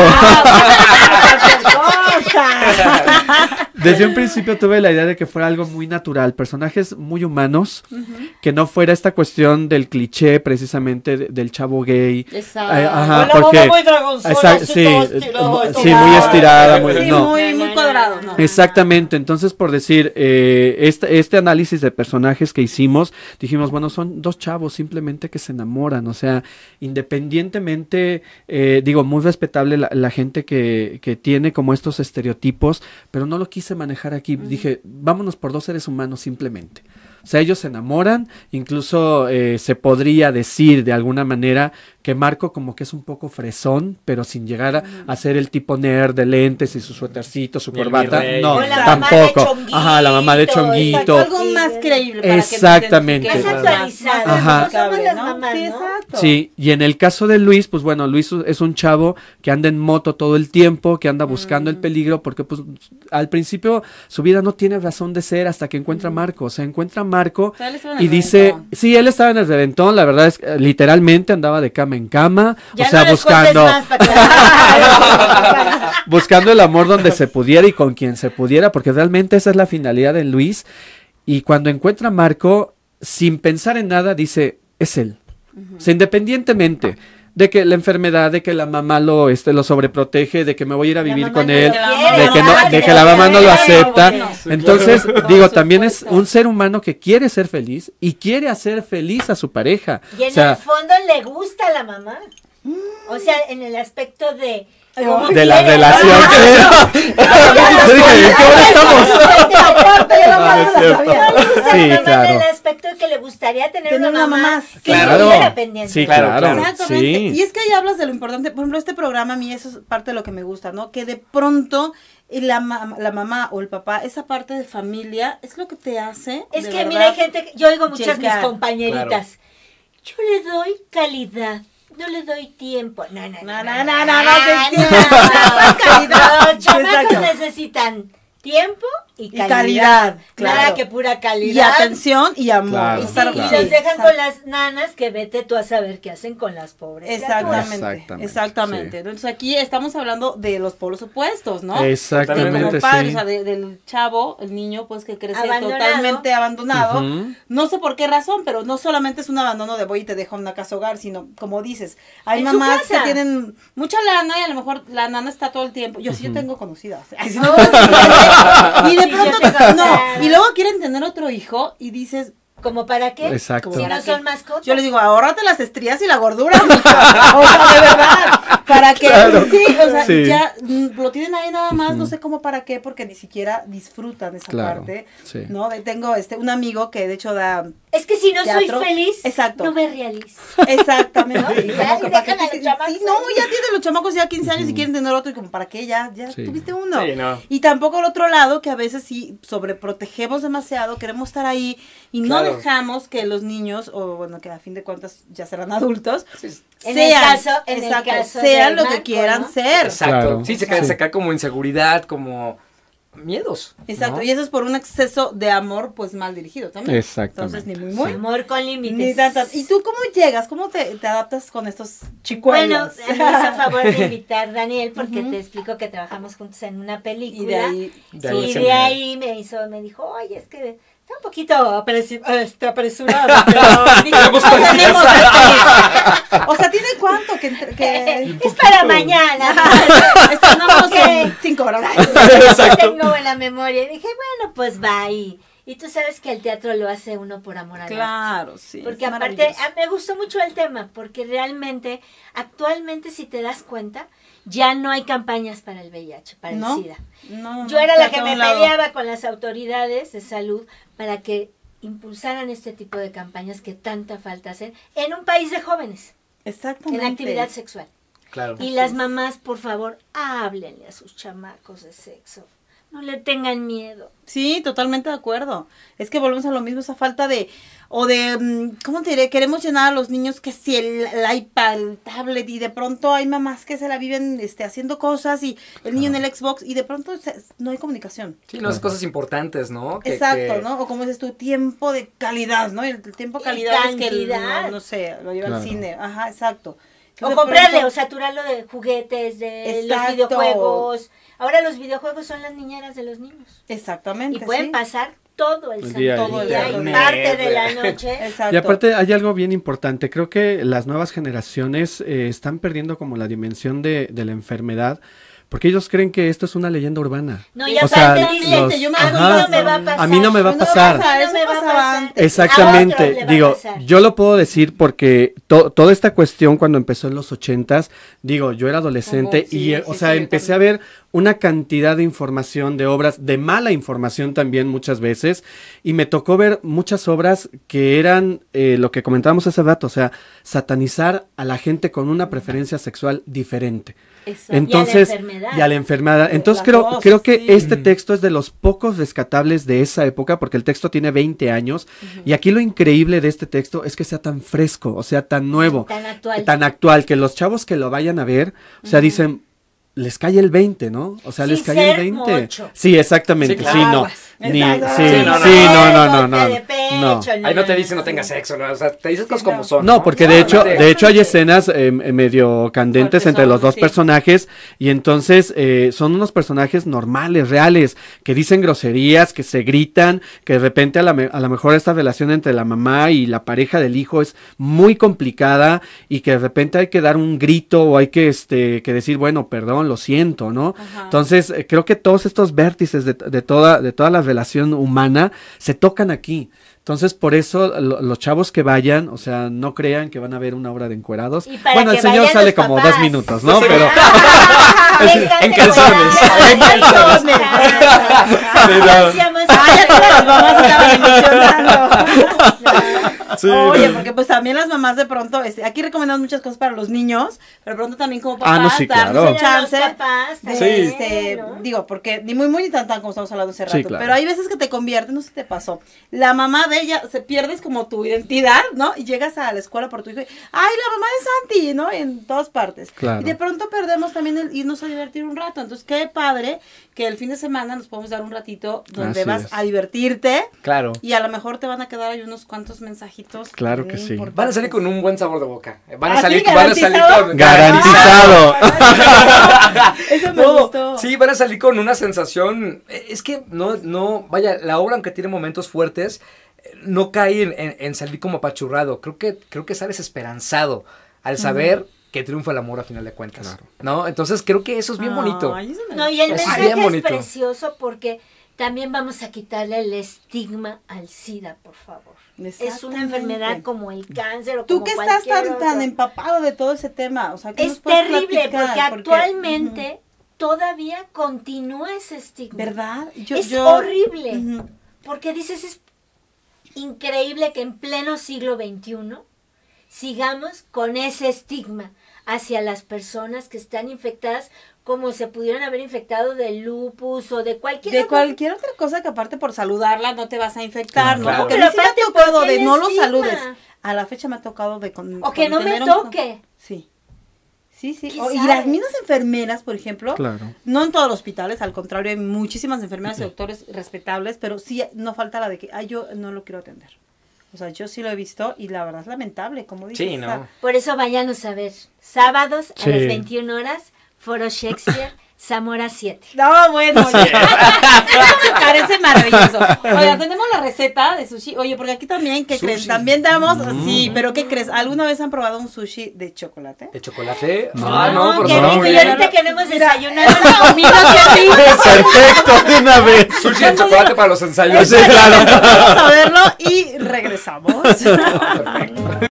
Ah, Desde un principio tuve la idea de que fuera algo muy natural, personajes muy humanos, uh-huh. que no fuera esta cuestión del cliché precisamente de, del chavo gay. Exacto. Eh, ajá, Bueno, porque muy dragonzola, exacto, sí, estirado, sí, muy estirada, muy, sí, no. muy, muy cuadrado. No. Exactamente, entonces por decir, eh, este, este análisis de personajes que hicimos, dijimos, bueno, son dos chavos simplemente que se enamoran, o sea, independientemente, eh, digo, muy respetable la, la gente que, que tiene como estos estereotipos, pero no lo quise manejar aquí, uh-huh. dije, vámonos por dos seres humanos simplemente. O sea, ellos se enamoran, incluso eh, se podría decir de alguna manera que Marco como que es un poco fresón, pero sin llegar a, a ser el tipo nerd de lentes y su suétercito, su corbata. No, tampoco. Ajá, la mamá de Chonguito. Algo más creíble para Exactamente. Que más actualizado. Ajá. Somos las mamás, sí, ¿no? exacto. Sí, y en el caso de Luis, pues bueno, Luis es un chavo que anda en moto todo el tiempo, que anda buscando mm. el peligro, porque pues al principio su vida no tiene razón de ser hasta que encuentra a Marco, o sea, encuentra a Marco y dice, reventón. sí, él estaba en el reventón, la verdad es que literalmente andaba de cama en cama, ya o sea, no buscando más para que... buscando el amor donde se pudiera y con quien se pudiera, porque realmente esa es la finalidad de Luis, y cuando encuentra a Marco, sin pensar en nada, dice, es él, uh-huh. o sea, independientemente de que la enfermedad, de que la mamá lo este lo sobreprotege, de que me voy a ir a vivir con él, de que no, de que la mamá no lo acepta. Entonces, digo, también es un ser humano que quiere ser feliz y quiere hacer feliz a su pareja. Y en o sea, el fondo le gusta a la mamá. O sea, en el aspecto de de la relación. Yo dije, ¿qué hora estamos? Sí, claro. En el aspecto de que le gustaría tener, tener una mamá más que claro. estuviera pendiente. Sí, claro. Exactamente. Sí. Y es que ahí hablas de lo importante. Por ejemplo, este programa a mí eso es parte de lo que me gusta, ¿no? Que de pronto la, ma la mamá o el papá, esa parte de familia, es lo que te hace. Es que mira, hay gente, que, yo oigo muchas de mis compañeritas. Claro. Yo le doy calidad. No le doy tiempo. No, no, no. No, no, no, no. Los chamacos necesitan tiempo y calidad. Y calidad, claro. Nada que pura calidad. Y atención y amor. Claro, y, sí, claro. y los dejan Exacto. con las nanas que vete tú a saber qué hacen con las pobres. Exactamente. Exactamente. Exactamente. Sí. Entonces aquí estamos hablando de los polos opuestos, ¿no? Exactamente. Como padre, sí. o sea, de, del chavo, el niño, pues que crece abandonado. totalmente abandonado. Uh-huh. No sé por qué razón, pero no solamente es un abandono de voy y te dejo en una casa hogar, sino como dices, hay en mamás que tienen mucha lana y a lo mejor la nana está todo el tiempo. Yo uh-huh. sí yo tengo conocidas. Ay, no, y de pronto no, y luego quieren tener otro hijo y dices, ¿como para qué? Exacto. Si no son mascotas. Yo les digo, ahórrate las estrías y la gordura, mija. O sea, de verdad, para que, claro. sí, o sea, sí. ya lo tienen ahí nada más, uh-huh. no sé cómo para qué, porque ni siquiera disfrutan esa claro. parte, sí. ¿no? Tengo este un amigo que de hecho da Es que si no teatro. soy feliz, Exacto. no me realizo. Exactamente. ¿No? Y ya, como para que, que, sí, no, ya tienen los chamacos ya quince años uh-huh. y quieren tener otro y como para qué, ya, ya sí. tuviste uno. Sí, no. Y tampoco al otro lado, que a veces sí sobreprotegemos demasiado, queremos estar ahí y claro. no dejamos que los niños, o bueno, que a fin de cuentas ya serán adultos, sí. en sean, el caso, en exacto, el caso sean lo Marco, que quieran ¿no? ser. Exacto. Claro. Sí, se quedan sí. acá como inseguridad, como miedos. Exacto, ¿no? y eso es por un exceso de amor, pues mal dirigido también. Exactamente. Entonces, ni muy muy. Sí. Amor con límites. Ni tan, tan. ¿Y tú cómo llegas? ¿Cómo te, te adaptas con estos chicuelos? Bueno, me hizo favor de invitar Daniel, porque uh-huh. te explico que trabajamos juntos en una película. Y de ahí, de ahí, sí, de ahí me hizo, me dijo, oye, es que está un poquito apresi este, apresurado, pero digamos, tenemos o sea, ¿tiene cuánto? Que, que es para mañana. Estrenamos en cinco horas. Tengo buena memoria. Y dije, bueno, pues va y, y tú sabes que el teatro lo hace uno por amor a la Claro, sí. Porque aparte, a, me gustó mucho el tema, porque realmente, actualmente, si te das cuenta, ya no hay campañas para el V I H, para ¿No? el SIDA. No, Yo era la que me peleaba con las autoridades de salud para que impulsaran este tipo de campañas que tanta falta hacen en un país de jóvenes. Exactamente. En actividad sexual. Claro. Y las mamás, por favor, háblenle a sus chamacos de sexo. No le tengan miedo. Sí, totalmente de acuerdo. Es que volvemos a lo mismo, esa falta de, o de, ¿cómo te diré? Queremos llenar a los niños que si el, el iPad, el tablet, y de pronto hay mamás que se la viven este, haciendo cosas, y el niño en el Xbox, y de pronto se, no hay comunicación. Sí, no, es cosas importantes, ¿no? Que, Exacto, que... ¿no? O como dices tú, tiempo de calidad, ¿no? El, el tiempo de calidad es que, el, no, no sé, lo lleva Claro. al cine. Ajá, exacto. O De comprarle pronto- o saturarlo de juguetes, de Exacto. los videojuegos. Ahora los videojuegos son las niñeras de los niños. Exactamente, Y pueden sí. pasar todo el, El santo día todo el día día. y parte de la noche. Exacto. Y aparte hay algo bien importante, creo que las nuevas generaciones eh, están perdiendo como la dimensión de, de la enfermedad, porque ellos creen que esto es una leyenda urbana. No, y O aparte sea, dicen, los- yo me ajá. a mí no me va a pasar. A mí no me va a No va a pasar. pasar. A mí no me va a Eso pasaba pasar. antes. Exactamente, A otro le va a digo, pasar. yo lo puedo decir porque to- toda esta cuestión cuando empezó en los ochentas, digo, yo era adolescente Como, sí, y, eh, sí, o sea, sí, yo empecé a también. ver una cantidad de información, de obras, de mala información también muchas veces, y me tocó ver muchas obras que eran eh, lo que comentábamos hace rato, o sea, satanizar a la gente con una preferencia sexual diferente. Exacto. Entonces, Y a la enfermedad. y a la enfermedad. Entonces Las creo, dos, creo que sí. este texto es de los pocos rescatables de esa época, porque el texto tiene veinte años, y aquí lo increíble de este texto es que sea tan fresco, o sea, tan nuevo, Tan actual. tan actual, que los chavos que lo vayan a ver, o sea, dicen, les cae el veinte, ¿no? O sea, Sin les cae el ser veinte. mocho. Sí, exactamente, Sí, sí, claro. no. Ni, Exacto. sí, Sí, sí, no, no, no. no, no, no, Golpe de no. pecho, no. Ahí no te dicen no tengas sexo, ¿no? O sea, te dices cosas como no. son. No, porque de hecho, Realmente. de hecho hay escenas eh, medio candentes Fuertes entre los son, dos sí. personajes, y entonces eh, son unos personajes normales, reales, que dicen groserías, que se gritan, que de repente a la, me- a lo mejor esta relación entre la mamá y la pareja del hijo es muy complicada, y que de repente hay que dar un grito o hay que este que decir, bueno, perdón, lo siento, ¿no? Ajá. Entonces eh, creo que todos estos vértices de, de toda de toda la relación humana se tocan aquí. Entonces, por eso lo- los chavos que vayan, o sea, no crean que van a ver una obra de encuerados. Y para Bueno, el que señor vayan sale los como papás. dos minutos, ¿no? Sí. Pero Me encanta en calzones. el En calzones. calzones. Hacíamos- Ah, ya todas las mamás estaban emocionando. Sí, Oye, no. porque pues también las mamás de pronto, este, aquí recomendamos muchas cosas para los niños, pero de pronto también como papás, Ah, no, sí, darnos claro. el chance. Los papás de, Sí. este, ¿no? digo, porque ni muy muy ni tan tan como estamos hablando hace rato, Sí, claro. pero hay veces que te conviertes, no sé si te pasó, la mamá de ella, se pierdes como tu identidad, ¿no? Y llegas a la escuela por tu hijo y, ay, la mamá de Santi, ¿no? En todas partes. Claro. Y de pronto perdemos también el irnos a divertir un rato, entonces qué padre que el fin de semana nos podemos dar un ratito donde Así vas es. a divertirte. Claro. Y a lo mejor te van a quedar ahí unos cuantos mensajitos. Claro que bien sí. importantes. Van a salir con un buen sabor de boca. Van a ¿Ah, salir, sí? van a salir ¿Garantizado? con Garantizado. Eso me No, gustó. sí, van a salir con una sensación. eh, Es que no, no, vaya, la obra, aunque tiene momentos fuertes, eh, no cae en, en- en salir como apachurrado. Creo que, creo que sales esperanzado al saber que triunfa el amor a final de cuentas. Claro. ¿No? Entonces creo que eso es bien bonito. Ay, eso me No, y el Es gustó. bien mensaje es bonito. precioso porque también vamos a quitarle el estigma al SIDA, por favor. Es una Exactamente. enfermedad como el cáncer o Tú como que estás cualquier tan, tan otro. empapado de todo ese tema, o sea, ¿qué nos Es puedes terrible platicar? porque actualmente todavía continúa ese estigma. ¿verdad? Yo, es yo- horrible. Ujú. Porque dices, es increíble que en pleno siglo veintiuno sigamos con ese estigma hacia las personas que están infectadas como se pudieran haber infectado de lupus o de cualquier De otro- cualquier otra cosa que aparte por saludarla no te vas a infectar, ¿no? Claro. Porque Pero a mí sí me aparte, ha tocado ¿por qué de el no lo estigma? saludes. A la fecha me ha tocado de con, O que con no me tener un- toque. Sí. Sí, sí. ¿Quién O- y sabe? las mismas enfermeras, por ejemplo, Claro. no en todos los hospitales, al contrario, hay muchísimas enfermeras y doctores respetables, pero sí no falta la de que, ay, yo no lo quiero atender. O sea, yo sí lo he visto y la verdad es lamentable, como dices. Sí, o sea, no. Por eso váyanos a ver. Sábados a Sí. las veintiuna horas, Foro Shakespeare, Zamora siete. No, bueno, ya. Parece maravilloso. Oiga, tenemos la receta de sushi. Oye, porque aquí también, ¿qué Sushi. crees? También damos, sí, pero ¿qué crees? ¿Alguna vez han probado un sushi de chocolate? ¿De chocolate? No. Ah, no, por que favor. rico, muy y bien. ahorita que no hemos Mira, desayunado es ni una comido, comida Perfecto, de una vez. Sushi de chocolate para los ensayos. Sí, claro. Vamos a verlo y regresamos. Perfecto.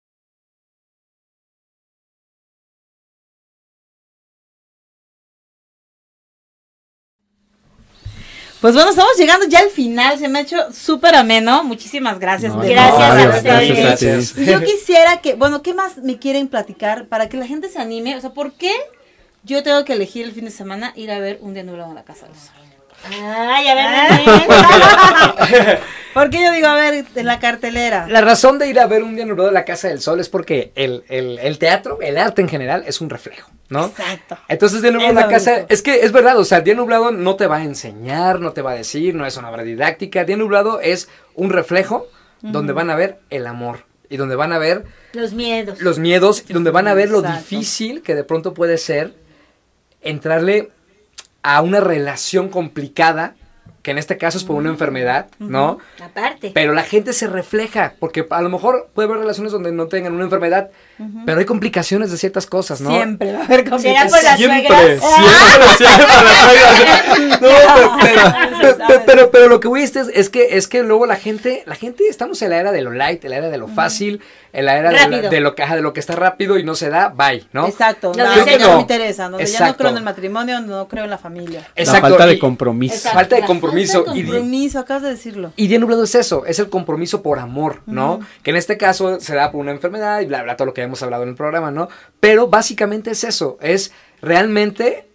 Pues bueno, estamos llegando ya al final. Se me ha hecho súper ameno. Muchísimas gracias. No, de Gracias verdad. a Adiós, ustedes. gracias a ti. Y yo quisiera que, bueno, ¿qué más me quieren platicar para que la gente se anime? O sea, ¿por qué yo tengo que elegir el fin de semana ir a ver Un Día Nublado en la Casa del Sol? Ay, a ver, ¿Por qué yo digo, a ver, en la cartelera? La razón de ir a ver Un día nublado en la Casa del Sol es porque el, el, el teatro, el arte en general, es un reflejo, ¿no? Exacto. Entonces, Día nublado en Eso la me casa, gustó. es que es verdad, o sea, Día nublado no te va a enseñar, no te va a decir, no es una obra didáctica. Día nublado es un reflejo donde van a ver el amor y donde van a ver los miedos. los miedos y donde van a ver lo Exacto. difícil que de pronto puede ser entrarle a una relación complicada, que en este caso es por una enfermedad, ¿no? Aparte. Pero la gente se refleja, porque a lo mejor puede haber relaciones donde no tengan una enfermedad, pero hay complicaciones de ciertas cosas, ¿no? Siempre va a haber ¿Será complicaciones. por las Siempre, suegras? siempre, siempre las suegras. No, pero, pero, pero, pero, pero lo que voy a decir es, es que es que luego la gente, la gente estamos en la era de lo light, en la era de lo fácil, en la era de, la- Rápido. de lo que ajá, de lo que está rápido y no se da, bye, ¿no? Exacto, Lo no, dicen, que no no. me interesa, donde ya no Exacto. creo en el matrimonio, no creo en la familia. Exacto, La falta de y- compromiso. Exacto. Falta de La compromiso. Falta de y di- compromiso, acabas de decirlo. Y Día nublado es eso, es el compromiso por amor, ¿no? Que en este caso se da por una enfermedad y bla, bla, todo lo que hemos hablado en el programa, ¿no? Pero básicamente es eso, es realmente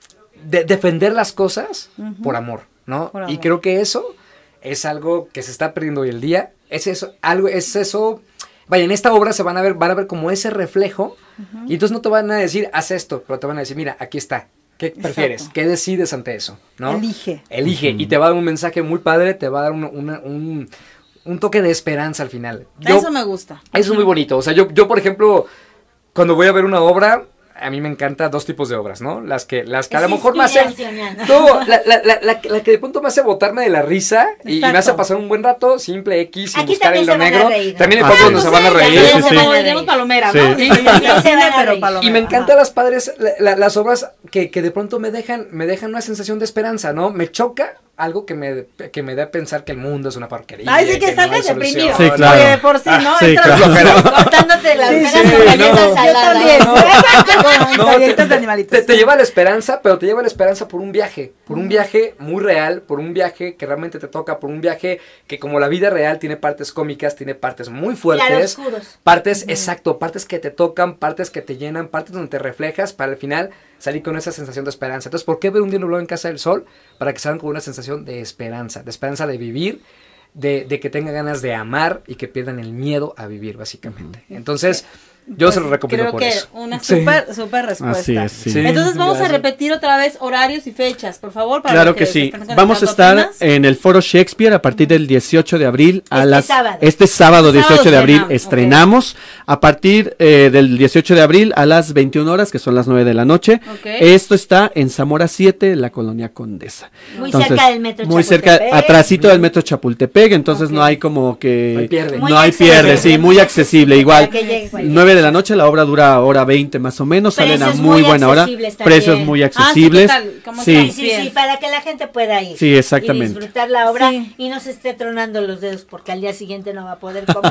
de- defender las cosas por amor, ¿no? Por Y amor. creo que eso es algo que se está perdiendo hoy el día, es eso, algo, es eso, vaya, en esta obra se van a ver, van a ver como ese reflejo, y entonces no te van a decir, haz esto, pero te van a decir, mira, aquí está, ¿qué prefieres? Exacto. ¿Qué decides ante eso? ¿no? Elige. Elige, y te va a dar un mensaje muy padre, te va a dar un, una- un, un toque de esperanza al final. Yo- Eso me gusta. Eso es muy bonito. O sea, yo, yo, por ejemplo, cuando voy a ver una obra, a mí me encanta dos tipos de obras, ¿no? Las que, las que a Es lo mejor me hacen... inspiracional. No, la, la, la, la, la que de pronto me hace botarme de la risa y, y me hace Exacto. pasar un buen rato, simple X, sin Aquí buscar también en lo se van a negro. reír, ¿no? También hay Ah, fotos sí. donde se van a Pues, reír. ya, Sí, ya sí, como sí. diríamos palomera, Sí. ¿no? Y- Ya, ya, ya se cine, van a pero reír. palomera. Y me Ajá. encantan las padres, la- la- las obras que, que de pronto me dejan, me dejan una sensación de esperanza, ¿no? Me choca algo que me, que me da a pensar que el mundo es una porquería. Ay, sí, que no hay salgas deprimido. solución. Sí, claro. Oye, de por sí, ¿no? sí, Entras- claro. Cortándote las Sí, venas sí, con no. galletas Yo saladas. también. No. Con No, galletitas te, de animalitos. te- te lleva a la esperanza, pero te lleva a la esperanza por un viaje, por un viaje muy real, por un viaje que realmente te toca, por un viaje que como la vida real tiene partes cómicas, tiene partes muy fuertes, Claroscuros. partes, exacto, partes que te tocan, partes que te llenan, partes donde te reflejas para al final salir con esa sensación de esperanza. Entonces, ¿por qué ver Un día nublado en Casa del Sol? Para que salgan con una sensación de esperanza, de esperanza de vivir, de, de que tengan ganas de amar y que pierdan el miedo a vivir, básicamente. Entonces, yo se lo recomiendo Creo por que eso. una Sí. súper, súper respuesta. Así es, sí. Sí. Entonces vamos a Gracias. repetir otra vez horarios y fechas, por favor. Para Claro los que se sí. están Vamos a conectando estar apenas. en el Foro Shakespeare a partir del dieciocho de abril a Este las sábado. este sábado Este sábado dieciocho de abril estrenamos, estrenamos a partir eh, del dieciocho de abril a las veintiuna horas, que son las nueve de la noche. Ok. Esto está en Zamora siete, en la colonia Condesa. Muy cerca del metro Muy cerca, Chapultepec. atrásito del metro Chapultepec, entonces Ok. no hay como que No hay pierde. no Muy hay accesible. pierde, sí, muy accesible, igual. Para que llegue cualquiera. nueve de la noche, la obra dura hora veinte más o menos, salen a Precios muy muy buena hora. accesibles también. Precios muy Ah, sí, accesibles. ¿qué tal? ¿Cómo Sí. Sí, está? sí, Bien. sí, para que la gente pueda ir. Sí, exactamente. Y disfrutar la obra Sí. y no se esté tronando los dedos porque al día siguiente no va a poder comer.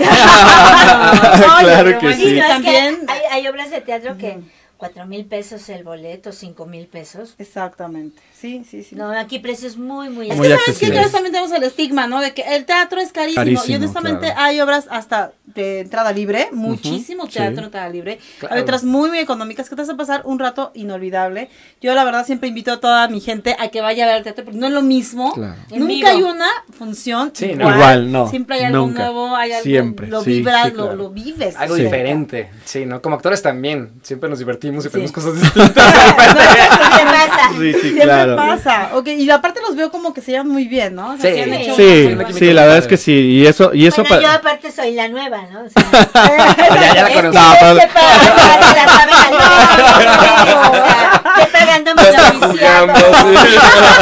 Claro pero que bueno, sí. Sí, no, es que también. hay, hay obras de teatro que cuatro mil pesos el boleto, cinco mil pesos. Exactamente. Sí, sí, sí. No, aquí precios muy, muy Es Muy que sabes que accesibles. creo que también tenemos el estigma, ¿no? De que el teatro es carísimo. Carísimo, y honestamente claro. hay obras hasta de entrada libre, muchísimo sí. teatro de entrada libre. Claro. Hay otras muy, muy económicas que te hacen pasar un rato inolvidable. Yo la verdad siempre invito a toda mi gente a que vaya a ver el teatro, porque no es lo mismo. Claro. En Nunca vivo. hay una función Sí, no. igual. Igual, no, Siempre hay algo nunca. nuevo, hay algo, Siempre, lo sí, vibras, sí, lo, claro. lo vives. Algo Sí. diferente, sí, ¿no? Como actores también, siempre nos divertimos y Sí. pedimos cosas distintas. ¿Qué pasa? Sí, sí, Siempre claro. pasa. Ok, y aparte los veo como que se llevan muy bien, ¿no? O sea, Sí. han hecho Sí, una química sí, muy la verdad es padre. que sí. Y eso, y eso Bueno, yo pa- aparte soy la nueva, ¿no? O sea, ya, ya la este- conozco. No, pero- este para- se la saben al doble, o sea, estoy pagando mi Ya está noviciado. jugando, sí.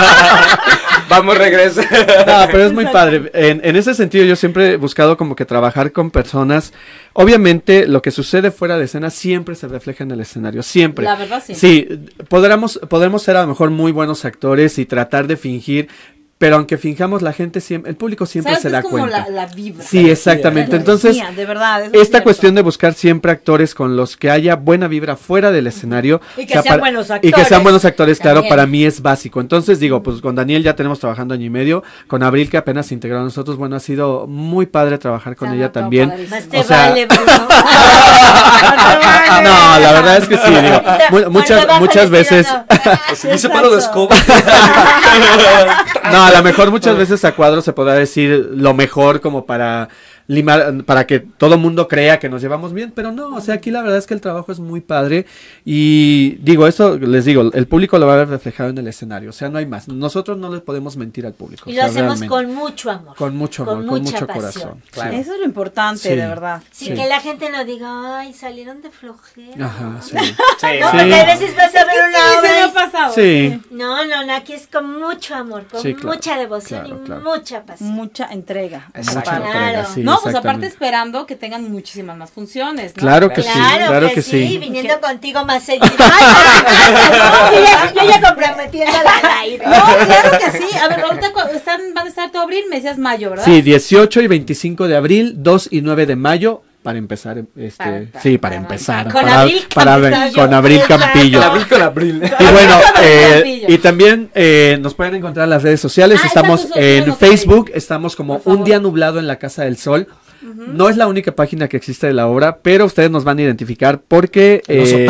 Vamos, regresa. No, pero es muy padre. En, en ese sentido, yo siempre he buscado como que trabajar con personas. Obviamente, lo que sucede fuera de escena siempre se refleja en el escenario, siempre. La verdad, sí. Sí, podremos, podremos ser a lo mejor muy buenos actores y tratar de fingir, pero aunque finjamos, la gente siempre, el público siempre ¿Sabes? se Es da como cuenta. La, la vibra. Sí, exactamente. La Entonces, energía, de verdad, eso es esta cierto. cuestión de buscar siempre actores con los que haya buena vibra fuera del escenario. Y que sean buenos Y que actores. sean buenos actores, claro, También. para mí es básico. Entonces, digo, pues con Daniel ya tenemos trabajando año y medio, con Abril que apenas se integró a nosotros, bueno, ha sido muy padre trabajar con Se ella notó también. padrísimo. Más te O sea- vale, Bruno. No, la verdad es que sí, digo, mu- muchas, Bajo el muchas veces, estilo, Dice palo de escoba. no, a lo mejor muchas veces a cuadro se podrá decir lo mejor como para limar, para que todo mundo crea que nos llevamos bien, pero no, o sea, aquí la verdad es que el trabajo es muy padre y digo, eso les digo, el público lo va a ver reflejado en el escenario, o sea, no hay más, nosotros no les podemos mentir al público. Y o lo sea, hacemos realmente. con mucho amor. Con mucho amor, con, mucha mucho pasión. corazón. Claro. Eso es lo importante, Sí. de verdad. Sin Sí. que la gente no diga, ay, salieron de flojera. Ajá, sí. Sí. No, Sí. porque a veces vas a ver una Sí, obra se me y- ha pasado. Sí. No, no, no, aquí es con mucho amor, con Sí, claro, mucha devoción claro, y claro. mucha pasión. Mucha entrega. Exacto. Mucha Aparte. entrega, Claro. sí, No, pues aparte exactamente. esperando que tengan muchísimas más funciones, ¿no? Claro que sí, Claro, claro que, que sí, sí. viniendo contigo más seguido. Ay, yo, ya, yo ya comprometiéndola al aire. No, claro que sí. A ver, ahorita cu- están, van a estar todo abril, me decías mayo, ¿verdad? Sí, dieciocho y veinticinco de abril, dos y nueve de mayo, para empezar, este, Para- para- sí, para para- empezar, Con para, Abril para Campillo. con Abril Exacto. Campillo. Abril con abril. Y bueno, eh, Campillo. y también eh, nos pueden encontrar en las redes sociales. Ah, estamos exacto, en eso, eso, Facebook, estamos como Por favor. Un Día Nublado en la Casa del Sol. No es la única página que existe de la obra, pero ustedes nos van a identificar porque eh,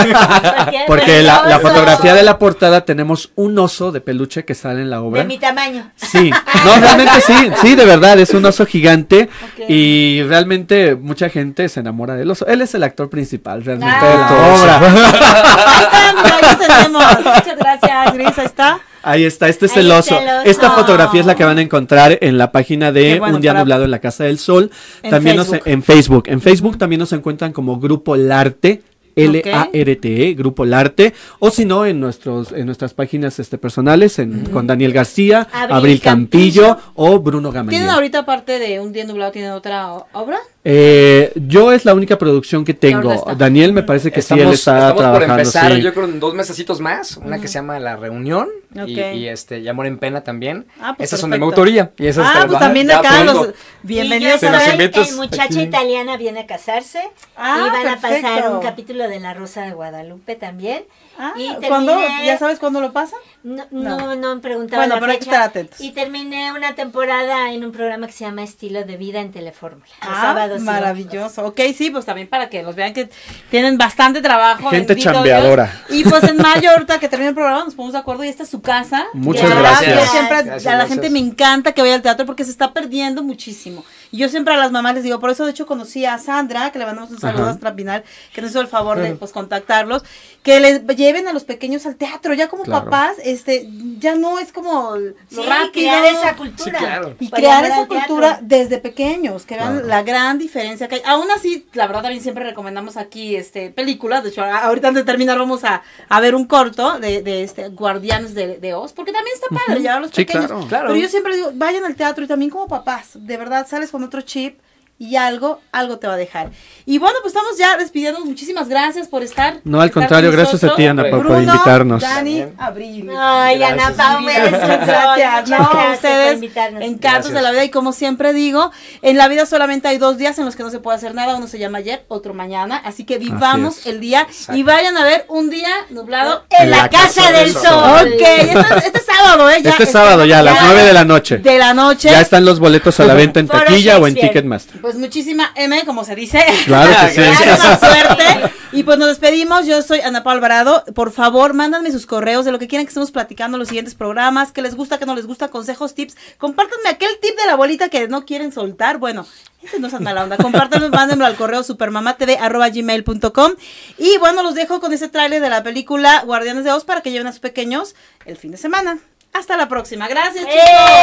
porque la, la oso. fotografía de la portada tenemos un oso de peluche que sale en la obra. De mi tamaño. Sí, no, realmente sí, sí, de verdad, es un oso gigante Ok. y realmente mucha gente se enamora del oso. Él es el actor principal realmente Ah. de la obra. Ahí está, mira, ahí lo tenemos. Muchas gracias, Gris, ahí está. Ahí está, este es Ahí el está oso. el oso. Esta fotografía es la que van a encontrar en la página de Qué bueno, Un Día para- Nublado en la Casa del Sol. En También nos- Facebook. en Facebook. En Facebook también nos encuentran como Grupo Larte. L A R T E, Grupo Larte, o si no, en nuestros en nuestras páginas este personales, en, con Daniel García, Abril Abril, Campillo, Campillo. o Bruno Gamaliel. ¿Tienen ahorita, aparte de Un Día Nublado, tienen otra o- obra? Eh, yo es la única producción que ¿Dónde tengo. está? Daniel me parece que sí, él está estamos por trabajando. empezar, sí. yo creo en dos mesecitos más, una que se llama La Reunión Ok. y, y este y Amor en Pena también. Ah, pues Esas son de mi perfecto. autoría. Y esas Ah, están- pues también de ya acá, pronto. los bienvenidos Y yo Se nos soy invitas el muchacha aquí. italiana viene a casarse Ah, y van a pasar perfecto. un capítulo de La Rosa de Guadalupe también. Ah, y ¿cuándo? terminé- ¿Ya sabes cuándo lo pasa? No, No. no, no han preguntado Bueno, la pero hay que fecha. estar atentos. Y terminé una temporada en un programa que se llama Estilo de Vida en Telefórmula. los Ah, sábados y maravilloso. Ok, sí, pues también para que los vean que tienen bastante trabajo. Gente bendito chambeadora. Dios. Y pues en mayo, ahorita que termine el programa, nos ponemos de acuerdo y esta es su casa. Muchas De verdad, gracias. Yo siempre, Gracias, a la gracias. gente me encanta que vaya al teatro porque se está perdiendo muchísimo. Y yo siempre a las mamás les digo, por eso de hecho conocí a Sandra, que le mandamos un saludo Ajá. hasta final, que nos hizo el favor de pues contactarlos, que les lleven a los pequeños al teatro. Ya como Claro. papás, este, ya no es como lo Sí, rápido. crear esa cultura. Sí, claro. Y Por crear amor esa al teatro. cultura desde pequeños, que vean Claro. la gran diferencia que hay. Aún así, la verdad también siempre recomendamos aquí este películas. De hecho, a- ahorita antes de terminar vamos a, a ver un corto de, de este Guardianes de, de Oz, porque también está padre llevar a los Sí, pequeños. claro. Claro. Pero yo siempre digo, vayan al teatro y también como papás, de verdad sales con otro chip. Y algo, algo te va a dejar. Y bueno, pues estamos ya despidiendo. Muchísimas gracias por estar. No, al estar contrario, con gracias a ti, Ana, Hombre. por, por Bruno, invitarnos. Dani, También. Abril. Ay, Ana Gracias. Pau, eres un sol. Gracias, Muchas no, gracias por ustedes invitarnos. encantos Gracias. de la vida y como siempre digo, en la vida solamente hay dos días en los que no se puede hacer nada, uno se llama ayer, otro mañana, así que vivamos es. el día Exacto. y vayan a ver Un Día Nublado En la Casa del Sol. Ok, este, este sábado, ¿eh? Ya, Este sábado ya, a las nueve de la noche. De la noche. Ya están los boletos a la venta en Foro taquilla o en Shakespeare. Ticketmaster. Pues muchísima M, como se dice. Claro que sí. Muchísima suerte. Y pues nos despedimos. Yo soy Ana Paula Alvarado. Por favor, mándenme sus correos de lo que quieran que estemos platicando en los siguientes programas. Que les gusta, que no les gusta, consejos, tips. Compártanme aquel tip de la abuelita que no quieren soltar. Bueno, ese no es mala onda. Compártanlo, mándenmelo al correo supermamatv arroba gmail punto com. Y bueno, los dejo con ese tráiler de la película Guardianes de Oz para que lleven a sus pequeños el fin de semana. Hasta la próxima. Gracias, chicos.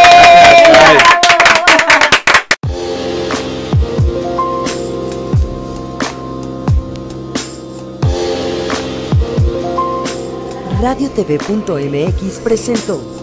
¡Eh! Radio T V punto M X presentó